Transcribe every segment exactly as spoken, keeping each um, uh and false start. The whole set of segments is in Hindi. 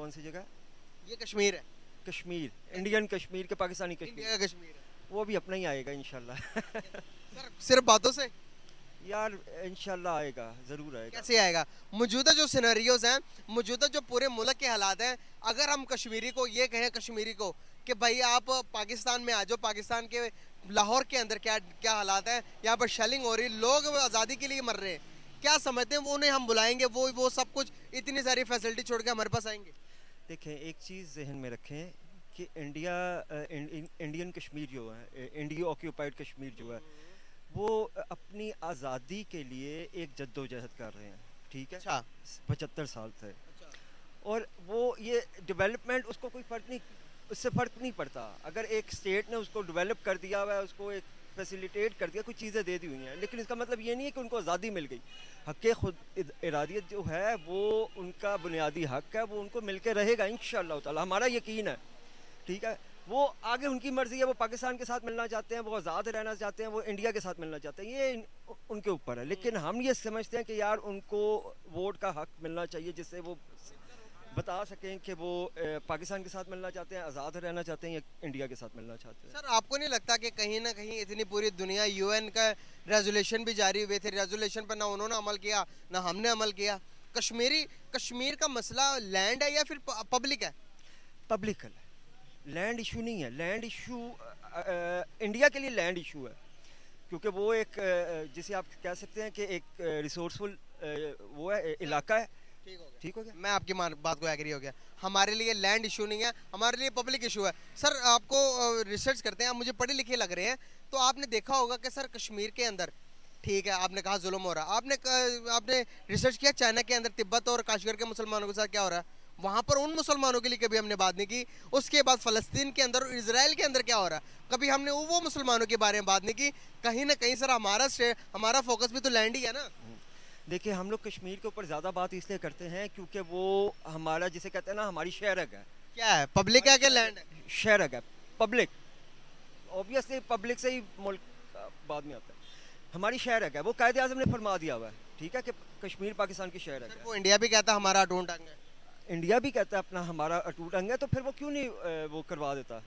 कौन सी जगह? ये कश्मीर है, कश्मीर, इंडियन कश्मीर के पाकिस्तानी कश्मीर, इंडिया का कश्मीर है। वो भी अपना ही आएगा इंशाल्लाह। सर सिर्फ बातों से यार इंशाल्लाह आएगा, ज़रूर आएगा। कैसे आएगा? मौजूदा जो सिनेरियोज हैं, मौजूदा जो पूरे मुल्क के हालात हैं, अगर हम कश्मीरी को ये कहें, कश्मीरी को कि भाई आप पाकिस्तान में आ जाओ, पाकिस्तान के लाहौर के अंदर क्या क्या हालात हैं, यहाँ पर शेलिंग हो रही, लोग आज़ादी के लिए मर रहे हैं, क्या समझते हैं वो उन्हें हम बुलाएंगे, वो वो सब कुछ इतनी सारी फैसिलिटी छोड़ के हमारे पास आएंगे? देखें, एक चीज़ जहन में रखें कि इंडिया इंडियन कश्मीर जो है, इंडिया ऑक्यूपाइड कश्मीर जो है, वो अपनी आज़ादी के लिए एक जद्दोजहद कर रहे हैं, ठीक है, अच्छा। पचहत्तर साल से। और वो ये डेवलपमेंट उसको कोई फ़र्क नहीं, उससे फ़र्क नहीं पड़ता। अगर एक स्टेट ने उसको डेवलप कर दिया हुआ है, उसको एक फैसिलिटेट कर दिया, कुछ चीज़ें दे दी हुई हैं, लेकिन इसका मतलब ये नहीं है कि उनको आज़ादी मिल गई। हक़ खुद इरादियत जो है वो उनका बुनियादी हक़ है, वो उनको मिल के रहेगा इंशाअल्लाह ताला, हमारा यकीन है, ठीक है। वो आगे उनकी मर्ज़ी है, वो पाकिस्तान के साथ मिलना चाहते हैं, वो आज़ाद रहना चाहते हैं, वो इंडिया के साथ मिलना चाहते हैं, ये उनके ऊपर है। लेकिन हम ये समझते हैं कि यार उनको वोट का हक़ मिलना चाहिए, जिससे वो बता सकें कि वो पाकिस्तान के साथ मिलना चाहते हैं, आज़ाद रहना चाहते हैं, या इंडिया के साथ मिलना चाहते हैं। सर आपको नहीं लगता कि कहीं ना कहीं इतनी पूरी दुनिया, यूएन का रेजोल्यूशन भी जारी हुए थे, रेजोल्यूशन पर ना उन्होंने अमल किया ना हमने अमल किया? कश्मीरी कश्मीर का मसला लैंड है या फिर पब्लिक है? पब्लिक है, लैंड इशू नहीं है। लैंड इशू इंडिया के लिए लैंड इशू है, क्योंकि वो एक जिसे आप कह सकते हैं कि एक रिसोर्सफुल वो है, इलाका है। ठीक हो गया, ठीक हो गया, मैं आपकी बात को एग्री हो गया। हमारे लिए लैंड इशू नहीं है, हमारे लिए पब्लिक इशू है। सर आपको रिसर्च करते हैं, आप मुझे पढ़े लिखे लग रहे हैं, तो आपने देखा होगा कि सर कश्मीर के अंदर, ठीक है आपने कहा जुल्म हो रहा, आपने आपने रिसर्च किया चाइना के अंदर तिब्बत और काश्मीर के मुसलमानों के साथ क्या हो रहा है? वहाँ पर उन मुसलमानों के लिए कभी हमने बात नहीं की। उसके बाद फ़लस्तीन के अंदर और इजराइल के अंदर क्या हो रहा है, कभी हमने वो मुसलमानों के बारे में बात नहीं की। कहीं ना कहीं सर हमारा हमारा फोकस भी तो लैंड ही है ना। देखिए, हम लोग कश्मीर के ऊपर ज़्यादा बात इसलिए करते हैं क्योंकि वो हमारा, जिसे कहते हैं ना, हमारी शहरक है। क्या है, पब्लिक है कि लैंड है? शहरक है, पब्लिक। ऑब्वियसली पब्लिक से ही मुल्क बाद में आता है। हमारी शहरक है, वो कायदे आज़म ने फरमा दिया हुआ है, ठीक है, कि कश्मीर पाकिस्तान की शहरक है। वो इंडिया भी कहता है हमारा अटूट अंग है, इंडिया भी कहता है अपना हमारा अटूट अंग है, तो फिर वो क्यों नहीं वो करवा देता?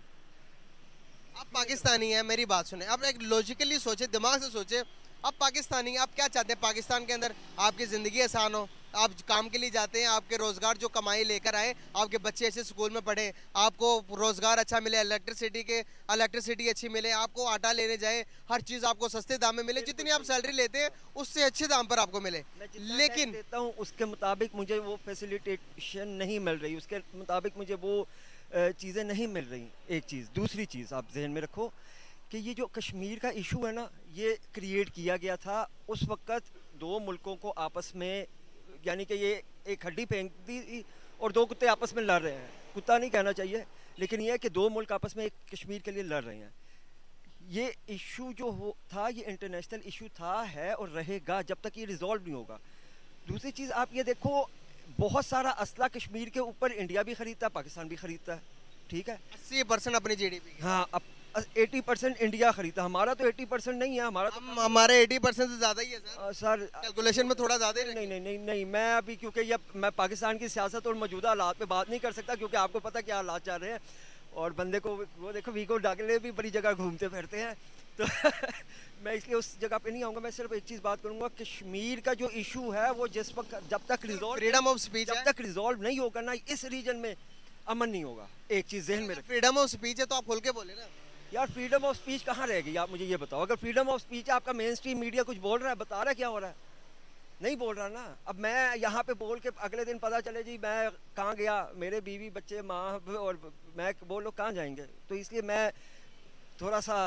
आप पाकिस्तानी हैं, मेरी बात सुने, आप एक लॉजिकली सोचे, दिमाग से सोचे, आप पाकिस्तानी, आप क्या चाहते हैं पाकिस्तान के अंदर आपकी ज़िंदगी आसान हो, आप काम के लिए जाते हैं, आपके रोज़गार जो कमाई लेकर आए, आपके बच्चे अच्छे स्कूल में पढ़े, आपको रोज़गार अच्छा मिले, इलेक्ट्रिसिटी के इलेक्ट्रिसिटी अच्छी मिले, आपको आटा लेने जाए, हर चीज़ आपको सस्ते दाम में मिले, जितनी आप सैलरी लेते हैं उससे अच्छे दाम पर आपको मिले। लेकिन देता हूँ उसके मुताबिक मुझे वो फैसिलिटेशन नहीं मिल रही, उसके मुताबिक मुझे वो चीज़ें नहीं मिल रही। एक चीज़, दूसरी चीज़ आप जहन में रखो कि ये जो कश्मीर का इशू है ना, ये क्रिएट किया गया था उस वक़्त दो मुल्कों को आपस में, यानी कि ये एक हड्डी फेंक दी और दो कुत्ते आपस में लड़ रहे हैं। कुत्ता नहीं कहना चाहिए, लेकिन ये है कि दो मुल्क आपस में एक कश्मीर के लिए लड़ रहे हैं। ये इशू जो हो था, ये इंटरनेशनल इशू था, है और रहेगा जब तक ये रिजॉल्व नहीं होगा। दूसरी चीज़ आप ये देखो, बहुत सारा असला कश्मीर के ऊपर इंडिया भी ख़रीदता है, पाकिस्तान भी ख़रीदता है, ठीक है, अस्सी परसेंट अपनी जी डी पी। हाँ, अब अस्सी परसेंट इंडिया खरीदता, हमारा तो अस्सी परसेंट नहीं है, हमारा तो हम, हमारे अस्सी परसेंट से ज़्यादा ही है सर। सर कैलकुलेशन में थोड़ा ज़्यादा ही। नहीं नहीं नहीं नहीं मैं अभी, क्योंकि ये मैं पाकिस्तान की सियासत और मौजूदा हालात पे बात नहीं कर सकता, क्योंकि आपको पता क्या हालात चल रहे हैं, और बंदे को वो देखो वीको डाकले भी बड़ी जगह घूमते फिरते हैं, तो मैं इसलिए उस जगह पे नहीं आऊँगा। मैं सिर्फ एक चीज़ बात करूँगा, कश्मीर का जो इशू है वो जिस वक्त जब तक रिजॉल्व, फ्रीडम ऑफ स्पीच जब तक रिजॉल्व नहीं होगा ना, इस रीजन में अमन नहीं होगा। एक चीज़ जहन में, फ्रीडम ऑफ स्पीच है तो आप खोल के बोले ना यार। फ्रीडम ऑफ स्पीच कहाँ रहेगी, आप मुझे ये बताओ। अगर फ्रीडम ऑफ स्पीच है, आपका मेन स्ट्रीम मीडिया कुछ बोल रहा है, बता रहा है क्या हो रहा है? नहीं बोल रहा ना। अब मैं यहाँ पे बोल के अगले दिन पता चले जी मैं कहाँ गया, मेरे बीवी बच्चे माँ और मैं बोल लो कहाँ जाएंगे, तो इसलिए मैं थोड़ा सा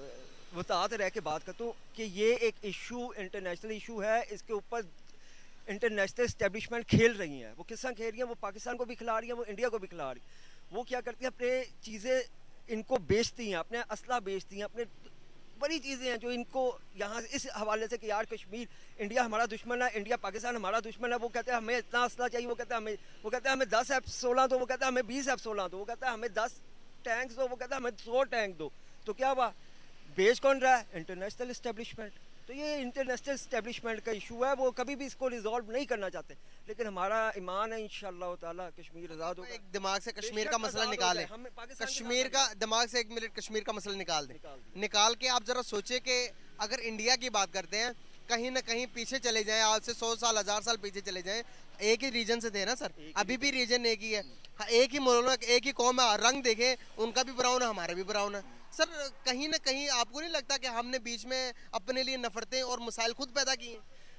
वतात रह के बात करता हूँ कि ये एक इशू, इंटरनेशनल इशू है, इसके ऊपर इंटरनेशनल इस्टेब्लिशमेंट खेल रही हैं। वो किस तरह खेल रही हैं? वो पाकिस्तान को भी खिला रही हैं, वो इंडिया को भी खिला रही हैं। वो क्या करती हैं, अपने चीज़ें इनको बेचती हैं, अपने असला बेचती हैं, अपने बड़ी चीज़ें हैं जो इनको यहाँ इस हवाले से कि यार कश्मीर, इंडिया हमारा दुश्मन है, इंडिया पाकिस्तान हमारा दुश्मन है। वो कहते हैं हमें इतना असला चाहिए, वो कहते हैं हमें वो कहते हैं हमें दस एफ सोलह दो, वो कहता है हमें बीस एफ सोलह दो, वो कहता है हमें दस टैंक्स दो, वो कहता है हमें सौ टैंक दो। तो क्या हुआ? बेच कौन रहा है? International establishment. तो ये इंटरनेशनल स्टैब्लिशमेंट का इशू है, वो कभी भी इसको रिजॉल्व नहीं करना चाहते, लेकिन हमारा ईमान है इंशाअल्लाह ताला कश्मीर आज़ाद होगा। एक दिमाग से कश्मीर का मसला निकाले, कश्मीर का दिमाग से एक मिनट कश्मीर का मसला निकाल दें, निकाल के आप जरा सोचे कि अगर इंडिया की बात करते हैं कहीं ना कहीं पीछे चले जाएं, आज से सौ साल हजार साल पीछे चले जाएं, एक ही रीजन से थे ना सर, अभी भी रीजन एक ही है, एक ही मुल्क एक ही कौम है, रंग देखें उनका भी ब्राउन है हमारा भी ब्राउन है। सर कहीं ना कहीं आपको नहीं लगता कि हमने बीच में अपने लिए नफरतें और मसाइल खुद पैदा किए?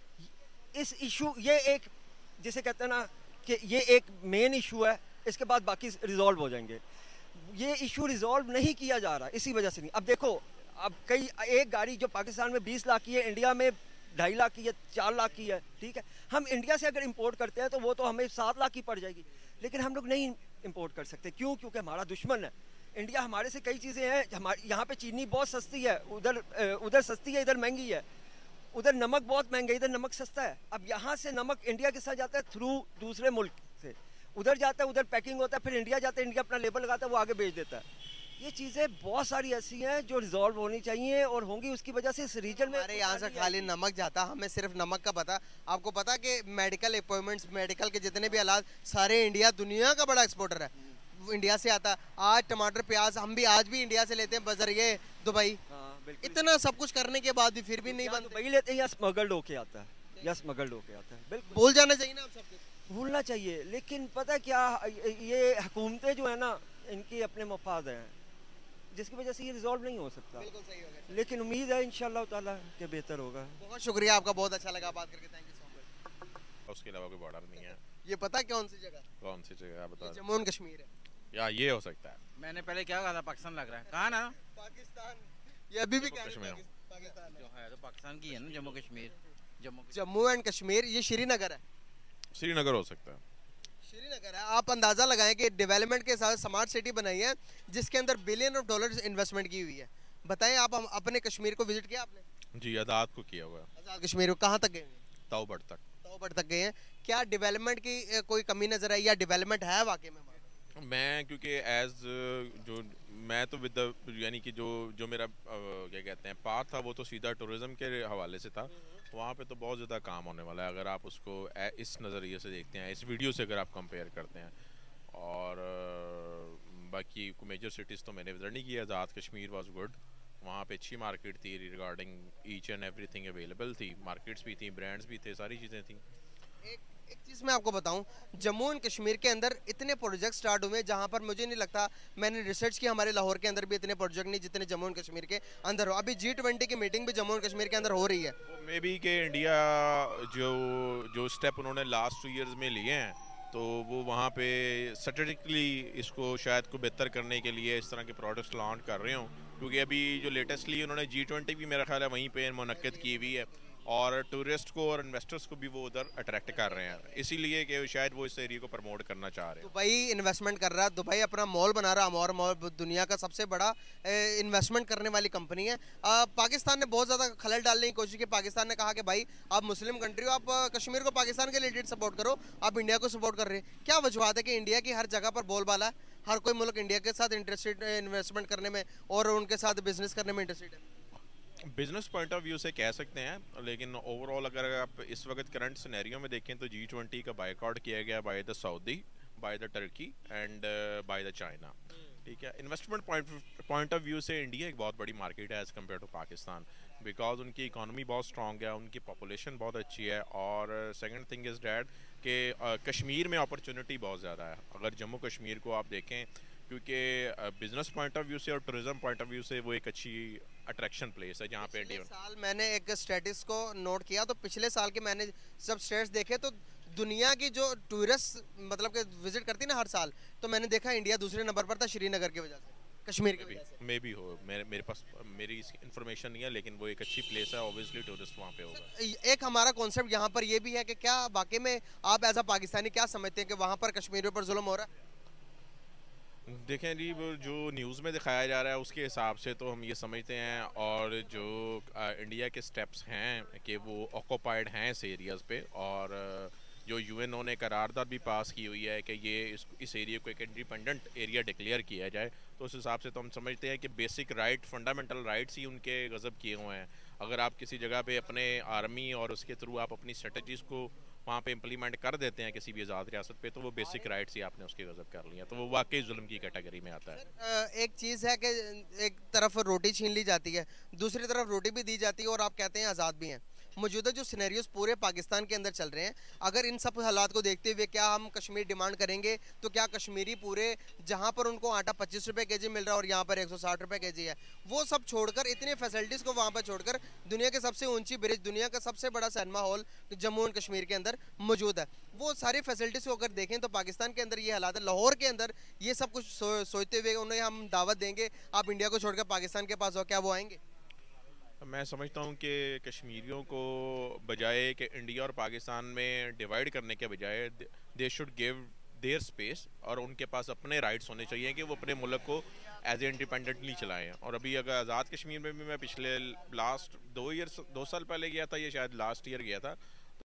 इस इशू ये एक जिसे कहते हैं ना कि ये एक मेन इशू है, इसके बाद बाकी रिजॉल्व हो जाएंगे। ये इशू रिजॉल्व नहीं किया जा रहा, इसी वजह से नहीं। अब देखो, अब कई एक गाड़ी जो पाकिस्तान में बीस लाख की है, इंडिया में ढाई लाख की है, चार लाख की है, ठीक है। हम इंडिया से अगर इंपोर्ट करते हैं तो वो तो हमें सात लाख की पड़ जाएगी, लेकिन हम लोग नहीं इंपोर्ट कर सकते। क्यों? क्योंकि हमारा दुश्मन है इंडिया। हमारे से कई चीज़ें हैं, हमारे यहाँ पे चीनी बहुत सस्ती है, उधर उधर सस्ती है, इधर महंगी है। उधर नमक बहुत महंगा है, इधर नमक सस्ता है। अब यहाँ से नमक इंडिया के साथ जाता है थ्रू दूसरे मुल्क से, उधर जाता है, उधर पैकिंग होता है, फिर इंडिया जाता है, इंडिया अपना लेबल लगाता है, वो आगे बेच देता है। ये चीज़ें बहुत सारी ऐसी हैं जो रिजॉल्व होनी चाहिए और होंगी, उसकी वजह से इस रीजन में हमारे यहाँ से खाली नमक जाता, हमें सिर्फ नमक का पता। आपको पता कि मेडिकल अपॉइंटमेंट्स, मेडिकल के जितने भी इलाज सारे इंडिया दुनिया का बड़ा एक्सपोर्टर है, इंडिया से आता। आज टमाटर प्याज हम भी आज भी इंडिया से लेते हैं बजरिए दुबई। इतना सब कुछ करने के बाद भी फिर भी नहीं बनते। दुबई लेते हैं या स्मगल्ड होके आता है, या स्मगल्ड होके आता है। बिल्कुल भूल जाना चाहिए ना, आप सब कुछ भूलना चाहिए। लेकिन पता क्या, ये हुकूमतें जो है ना, इनकी अपने मफाद हैं, जिसकी वजह से ये रिजॉल्व नहीं हो सकता। बिल्कुल सही होगा, लेकिन उम्मीद है इंशाअल्लाह ताला के बेहतर होगा। बहुत शुक्रिया आपका, बहुत अच्छा लगा बात करके, थैंक यू सो मच। उसके अलावा कोई बॉर्डर नहीं है। ये पता कौन सी जगह? कौन सी जगह बता? जम्मू एंड कश्मीर है। या ये हो सकता है। मैंने पहले क्या कहा था, पाकिस्तान लग रहा है। कहा ना पाकिस्तान, ये अभी भी कह रहे हैं पाकिस्तान जो है तो पाकिस्तान की है ना, जम्मू कश्मीर। जम्मू जम्मू एंड कश्मीर, ये श्रीनगर है। श्रीनगर हो सकता है, श्रीनगर है। आप अंदाजा लगाएं कि डेवलपमेंट के साथ स्मार्ट सिटी बनाई है जिसके अंदर बिलियन ऑफ डॉलर इन्वेस्टमेंट की हुई है। बताएं आप, हम अपने कश्मीर को विजिट किया आपने? जी, आज़ाद को किया हुआ है। आज़ाद कश्मीर को कहाँ तक गए? ताऊबड़ तक। ताऊबड़ तक गए हैं। क्या डेवलपमेंट की कोई कमी नजर आई या डेवलपमेंट है वाकई में? मैं क्योंकि एज जो मैं तो विद यानी कि जो जो मेरा क्या कहते हैं पाथ था, वो तो सीधा टूरिज़्म के हवाले से था। वहाँ पे तो बहुत ज़्यादा काम होने वाला है अगर आप उसको इस नज़रिए से देखते हैं, इस वीडियो से अगर आप कंपेयर करते हैं। और बाकी मेजर सिटीज़ तो मैंने विजिट नहीं किया। आज़ाद कश्मीर वाज गुड, वहाँ पे अच्छी मार्केट थी regarding each and everything available थी, मार्केट्स भी थी, ब्रांड्स भी थे, सारी चीज़ें थी। एक एक चीज़ मैं आपको बताऊं, जम्मू एंड कश्मीर के अंदर इतने प्रोजेक्ट स्टार्ट हुए जहां पर मुझे नहीं लगता, मैंने रिसर्च की, हमारे लाहौर के अंदर भी इतने प्रोजेक्ट नहीं जितने जम्मू एंड कश्मीर के अंदर हो। अभी जी ट्वेंटी की मीटिंग भी जम्मू एंड कश्मीर के अंदर हो रही है। मे बी के इंडिया जो जो स्टेप उन्होंने लास्ट टू ईयर्स में लिए हैं, तो वो वहाँ पे स्ट्रेटेजिकली इसको शायद को बेहतर करने के लिए इस तरह के प्रोडक्ट्स लॉन्च कर रहे हों। क्योंकि अभी जो लेटेस्टली उन्होंने जी ट्वेंटी भी मेरा ख्याल है वहीं पे मुनक्किद की हुई है, और टूरिस्ट को और इन्वेस्टर्स को भी वो उधर अट्रैक्ट कर रहे हैं, इसीलिए कि शायद वो इस एरिया को प्रमोट करना चाह रहे हैं। दुबई इन्वेस्टमेंट कर रहा है, दुबई अपना मॉल बना रहा है, अमौर मॉल दुनिया का सबसे बड़ा इन्वेस्टमेंट करने वाली कंपनी है। आ, पाकिस्तान ने बहुत ज़्यादा खलल डालने की कोशिश की। पाकिस्तान ने कहा कि भाई आप मुस्लिम कंट्री हो, आप कश्मीर को पाकिस्तान के रिलेटेड सपोर्ट करो, आप इंडिया को सपोर्ट कर रहे हैं। क्या वजूहत है कि इंडिया की हर जगह पर बोलबाला है, हर कोई मुल्क इंडिया के साथ इंटरेस्टेड इन्वेस्टमेंट करने में और उनके साथ बिजनेस करने में इंटरेस्टेड है? बिजनेस पॉइंट ऑफ व्यू से कह सकते हैं, लेकिन ओवरऑल अगर आप इस वक्त करंट सिनेरियो में देखें तो जी ट्वेंटी का बायकॉट किया गया by the Saudi, by the Turkey and by the China. ठीक है, investment point point of view से इंडिया एक बहुत बड़ी मार्केट है as compare to Pakistan, because उनकी इकानमी बहुत स्ट्रॉन्ग है, उनकी पॉपुलेशन बहुत अच्छी है, और सेकंड थिंग इज़ डैट कि कश्मीर में अपॉर्चुनिटी बहुत ज़्यादा है। अगर जम्मू कश्मीर को आप देखें, क्योंकि बिजनेस पॉइंट ऑफ व्यू से और टूरिज्म पॉइंट ऑफ व्यू से वो एक अच्छी अट्रैक्शन प्लेस है जहाँ पे इंडिया। साल मैंने एक स्टेटस को नोट किया, तो पिछले साल के मैंने जब स्टेट्स देखे तो दुनिया की जो टूरिस्ट मतलब के विजिट करती ना हर साल, तो मैंने देखा इंडिया दूसरे नंबर पर था श्रीनगर की वजह से, कश्मीर की वजह से। मे भी हो, मेरे मेरे पास मेरी इन्फॉर्मेशन नहीं है, लेकिन वो एक अच्छी प्लेस है, ऑब्वियसली टूरिस्ट वहाँ पे होगा। एक हमारा कॉन्सेप्ट यहाँ पर ये भी है कि क्या वाकई में आप एज अ पाकिस्तानी क्या समझते हैं कि वहाँ पर कश्मीरियों पर जुल्म हो रहा है? देखें जी, वो जो न्यूज़ में दिखाया जा रहा है उसके हिसाब से तो हम ये समझते हैं, और जो आ, इंडिया के स्टेप्स हैं कि वो ऑक्यूपाइड हैं इस एरियाज़ पे, और जो यूएनओ ने करारदाद भी पास की हुई है कि ये इस इस एरिया को एक इंडिपेंडेंट एरिया डिक्लेयर किया जाए, तो उस हिसाब से तो हम समझते हैं कि बेसिक राइट, फंडामेंटल राइट्स ही उनके गज़ब किए हुए हैं। अगर आप किसी जगह पे अपने आर्मी और उसके थ्रू आप अपनी स्ट्रेटजीज को वहाँ पे इम्प्लीमेंट कर देते हैं किसी भी आज़ाद रियासत पे, तो वो बेसिक राइट्स ही आपने उसके गजब कर लिया, तो वो वाकई जुल्म की कैटेगरी में आता है। अ, एक चीज़ है कि एक तरफ रोटी छीन ली जाती है, दूसरी तरफ रोटी भी दी जाती है और आप कहते हैं आज़ाद भी हैं। मौजूदा जो सिनेरियोस पूरे पाकिस्तान के अंदर चल रहे हैं, अगर इन सब हालात को देखते हुए क्या हम कश्मीर डिमांड करेंगे, तो क्या कश्मीरी पूरे जहां पर उनको आटा पच्चीस रुपए के जी मिल रहा है और यहाँ पर एक सौ साठ रुपए के जी है, वो सब छोड़कर इतनी फैसिलिटीज़ को वहाँ पर छोड़कर दुनिया के सबसे ऊंची ब्रिज, दुनिया का सबसे बड़ा cinema hall Jammu and Kashmir के अंदर मौजूद है, वो सारी फैसिलिटीज़ को अगर देखें तो पाकिस्तान के अंदर ये हालात है। लाहौर के अंदर ये सब कुछ सो, सोचते हुए उन्हें हम दावत देंगे आप इंडिया को छोड़कर पाकिस्तान के पास हो, क्या वो आएंगे? मैं समझता हूँ कि कश्मीरियों को बजाय कि इंडिया और पाकिस्तान में डिवाइड करने के बजाय they should give their space, और उनके पास अपने राइट्स होने चाहिए कि वो अपने मुल्क को एज ए इंडिपेंडेंटली चलाएं। और अभी अगर आज़ाद कश्मीर में भी मैं पिछले लास्ट दो ईयर दो साल पहले गया था, ये शायद लास्ट ईयर गया था,